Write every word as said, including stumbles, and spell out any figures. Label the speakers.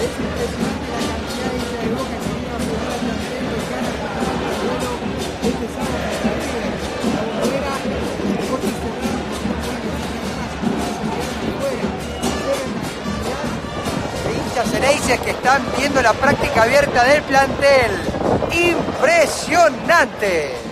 Speaker 1: Es impresionante la cantidad de hinchas de Boca que vino a apoyar al plantel de cara a el duelo de este sábado en la River. La Bombonera, Jorge Serrano, no puede decir más, se quedan afuera. Deben la cantidad
Speaker 2: de hinchas Ceneices que están viendo la práctica abierta del plantel. ¡Impresionante!